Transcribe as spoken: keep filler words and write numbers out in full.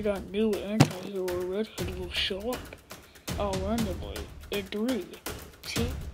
That new anti-hero redhead will show up. I'll randomly. In three, two,